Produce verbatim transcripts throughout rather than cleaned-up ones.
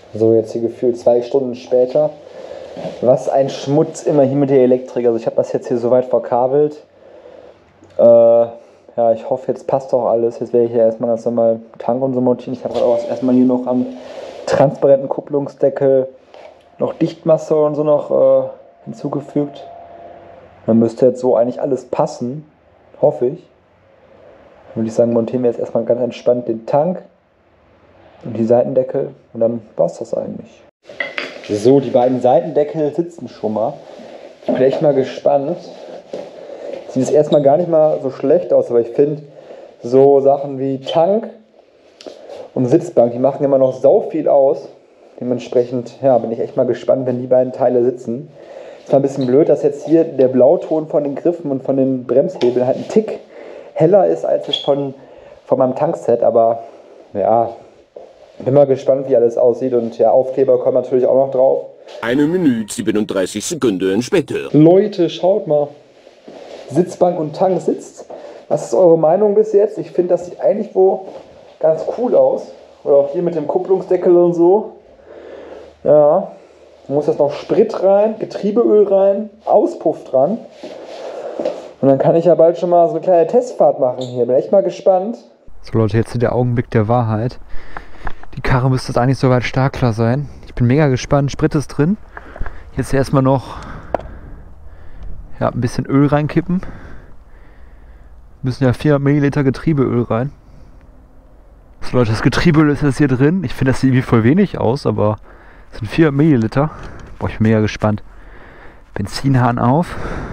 So, jetzt hier gefühlt zwei Stunden später. Was ein Schmutz immer hier mit der Elektrik. Also ich habe das jetzt hier soweit verkabelt. Äh, ja, ich hoffe, jetzt passt auch alles. Jetzt werde ich hier erstmal ganz normal Tank und so montieren. Ich habe halt auch erstmal hier noch am transparenten Kupplungsdeckel noch Dichtmasse und so noch äh, hinzugefügt. Dann müsste jetzt so eigentlich alles passen. Hoffe ich. Dann würde ich sagen, montieren wir jetzt erstmal ganz entspannt den Tank und die Seitendeckel und dann war es das eigentlich. So, die beiden Seitendeckel sitzen schon mal. Ich bin echt mal gespannt. Sieht es erstmal gar nicht mal so schlecht aus, aber ich finde so Sachen wie Tank und Sitzbank, die machen immer noch sau viel aus. Dementsprechend, ja, bin ich echt mal gespannt, wenn die beiden Teile sitzen. Ist mal ein bisschen blöd, dass jetzt hier der Blauton von den Griffen und von den Bremshebeln halt ein Tick heller ist als es von, von meinem Tankset, aber ja, bin mal gespannt, wie alles aussieht und ja, Aufkleber kommen natürlich auch noch drauf. Eine Minute siebenunddreißig Sekunden später. Leute, schaut mal. Sitzbank und Tank sitzt. Was ist eure Meinung bis jetzt? Ich finde, das sieht eigentlich wohl ganz cool aus. Oder auch hier mit dem Kupplungsdeckel und so. Ja. Da muss jetzt noch Sprit rein, Getriebeöl rein, Auspuff dran. Und dann kann ich ja bald schon mal so eine kleine Testfahrt machen hier. Bin echt mal gespannt. So Leute, jetzt der Augenblick der Wahrheit. Die Karre müsste jetzt eigentlich soweit startklar sein. Ich bin mega gespannt. Sprit ist drin. Jetzt erstmal noch ja, ein bisschen Öl reinkippen. Müssen ja vierhundert Milliliter Getriebeöl rein. So Leute, das Getriebeöl ist jetzt hier drin. Ich finde, das sieht irgendwie voll wenig aus, aber es sind vierhundert Milliliter. Boah, ich bin mega gespannt. Benzinhahn auf.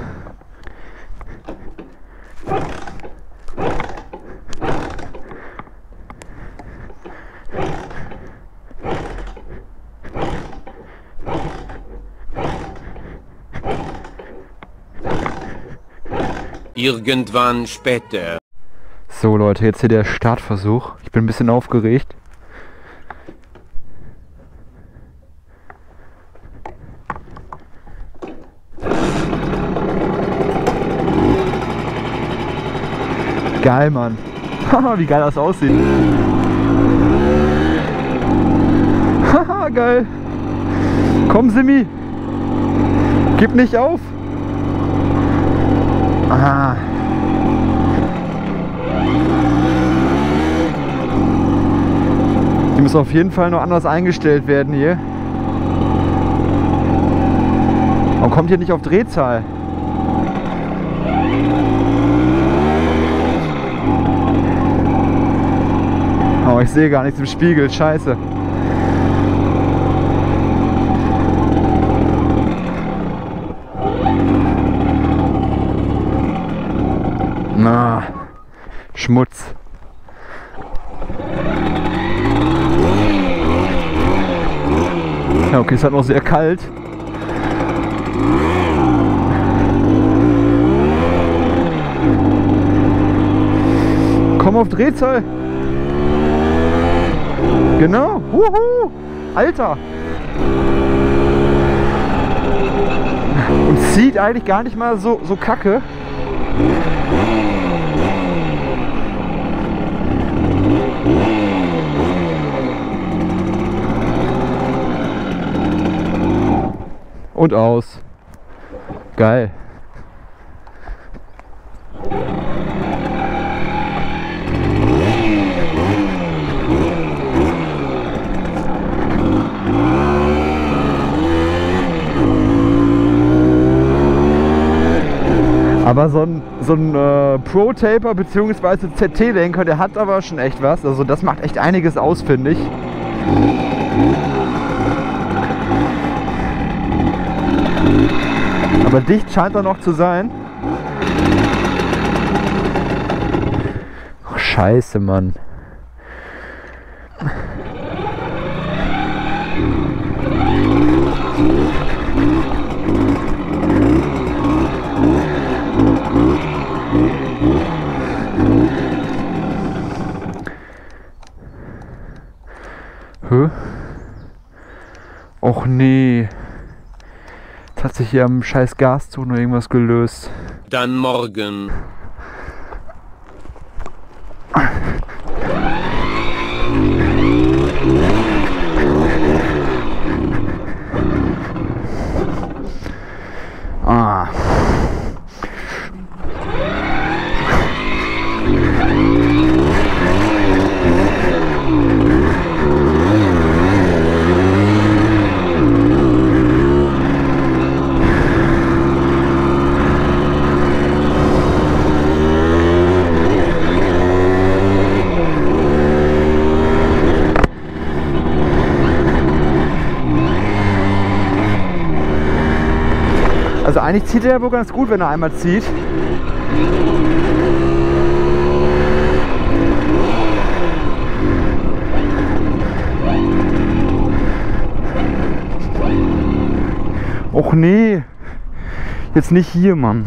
Irgendwann später. So Leute, jetzt hier der Startversuch. Ich bin ein bisschen aufgeregt. Geil, Mann. Haha, wie geil das aussieht. Haha, geil. Komm, Simi. Gib nicht auf. Ah. Die muss auf jeden Fall noch anders eingestellt werden hier. Man kommt hier nicht auf Drehzahl. Oh, ich sehe gar nichts im Spiegel, scheiße. Na, Schmutz. Ja, okay, es ist halt noch sehr kalt. Komm auf Drehzahl. Genau. Wuhu. Alter. Und zieht eigentlich gar nicht mal so, so kacke. Und aus. Geil. Aber so ein, so ein äh, Pro-Taper bzw. Z T-Lenker, der hat aber schon echt was. Also das macht echt einiges aus, finde ich. Aber dicht scheint er noch zu sein. Oh, scheiße, Mann. Hä? Och nee. Jetzt hat sich hier am scheiß Gaszug noch irgendwas gelöst. Dann morgen. eigentlich zieht er ja wohl ganz gut, wenn er einmal zieht. Och nee, jetzt nicht hier, Mann.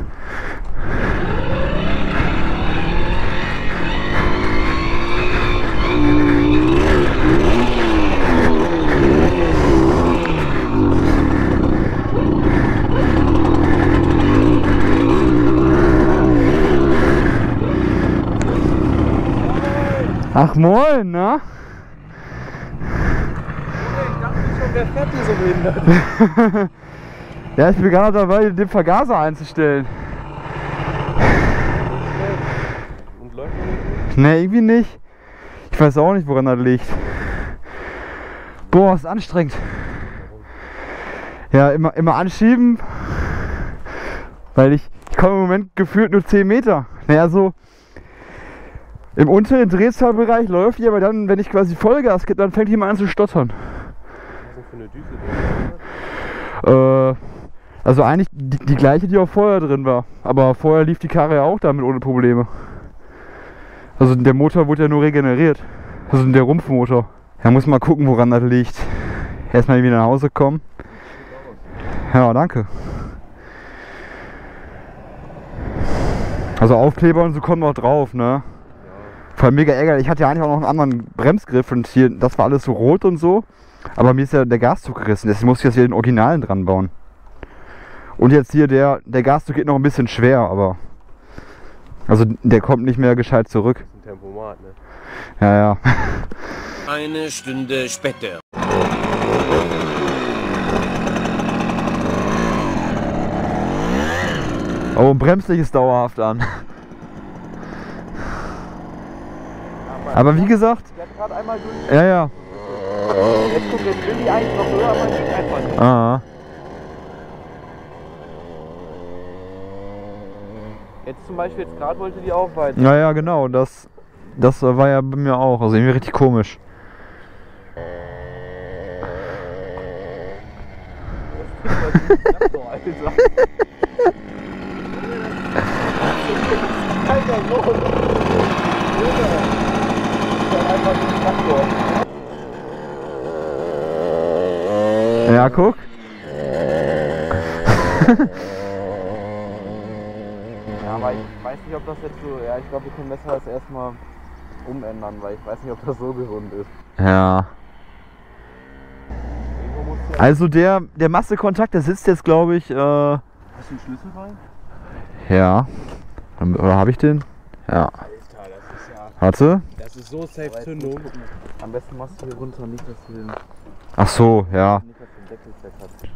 Ach moin, ne? Ich dachte schon, wer fährt hier so behindert? Ja, ich bin gerade dabei, den Vergaser einzustellen. Und läuft noch nicht? Ne, irgendwie nicht. Ich weiß auch nicht, woran das liegt. Boah, ist anstrengend. Ja, immer, immer anschieben. Weil ich, ich komme im Moment gefühlt nur zehn Meter. Naja, so im unteren Drehzahlbereich läuft die, aber dann, wenn ich quasi Vollgas gebe, dann fängt die mal an zu stottern. Was ist das für eine Düse? Äh, also eigentlich die, die gleiche, die auch vorher drin war. Aber vorher lief die Karre ja auch damit ohne Probleme. Also der Motor wurde ja nur regeneriert. Also der Rumpfmotor. Ja, muss mal gucken, woran das liegt. Erstmal wieder nach Hause kommen. Ja, danke. Also Aufkleber und so kommen noch drauf, ne? Vor allem mega ärgerlich. Ich hatte ja eigentlich auch noch einen anderen Bremsgriff und hier, das war alles so rot und so. Aber mir ist ja der Gaszug gerissen, deswegen musste ich jetzt hier den Originalen dran bauen. Und jetzt hier der, der Gaszug geht noch ein bisschen schwer, aber also der kommt nicht mehr gescheit zurück. Das ist ein Tempomat, ne? Ja, ja. Eine Stunde später. Oh, und Bremslicht ist dauerhaft an. Aber wie gesagt, Der hat gerade einmal durch. ja, ja. Jetzt guckt, jetzt will die eigentlich noch höher, aber geht einfach nicht. Ah. Jetzt zum Beispiel, jetzt gerade wollte die auch weiter. Ja, ja, genau. Das, das war ja bei mir auch. Also irgendwie richtig komisch. Alter, so. Ja, guck. Ja, aber ich weiß nicht, ob das jetzt so. Ja, ich glaube, wir können besser das erstmal umändern, weil ich weiß nicht, ob das so gesund ist. Ja. Irgendwo muss ja. Also der, der Massekontakt, der sitzt jetzt, glaube ich, äh, Hast du einen Schlüssel rein? ja. Oder habe ich den? Ja. Alter, das ist ja. Warte. Das ist so safe Zündung. Am besten machst du hier runter, nicht, dass du den. Ach so, ja. Nicht, dass du den Deckel weg hast.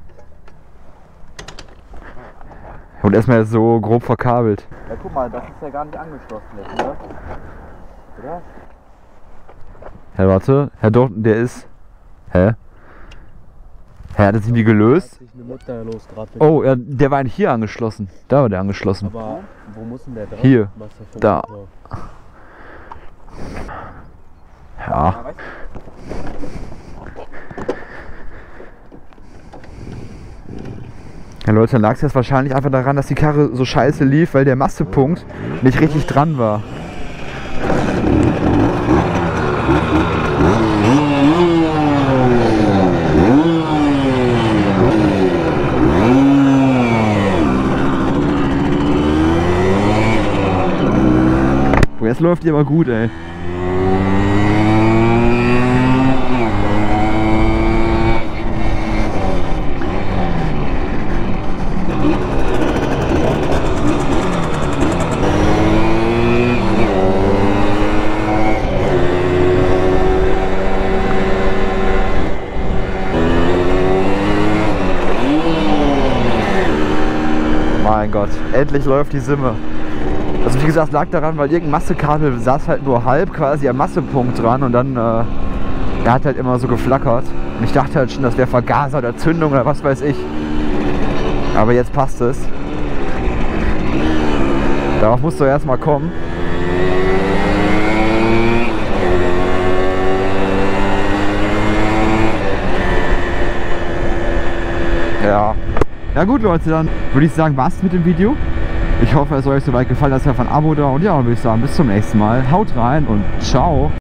Und erstmal jetzt so grob verkabelt. Ja, guck mal, das ist ja gar nicht angeschlossen jetzt, ne? Oder? Ja, warte. Ja, doch, der ist. Hä? Hä, hat das irgendwie gelöst? Hat sich eine Mutter los gerade. Oh, ja, der war eigentlich hier angeschlossen. Da war der angeschlossen. Aber wo muss denn der drauf? Hier. Was ist das für ein Da. Motor? Ja. weißt Ja, Leute, dann lag es jetzt wahrscheinlich einfach daran, dass die Karre so scheiße lief, weil der Massepunkt nicht richtig dran war. Boah, jetzt läuft die aber gut, ey. Mein Gott, endlich läuft die Simme. Also wie gesagt, lag daran, weil irgendein Massekabel saß halt nur halb quasi am Massepunkt dran und dann, äh, der hat halt immer so geflackert. Und ich dachte halt schon, das wäre Vergaser oder Zündung oder was weiß ich. Aber jetzt passt es. Darauf musst du erstmal kommen. Ja. Ja gut Leute, dann würde ich sagen, war's mit dem Video. Ich hoffe, es hat euch soweit gefallen, lasst einfach ein Abo da und ja, dann würde ich sagen, bis zum nächsten Mal. Haut rein und ciao.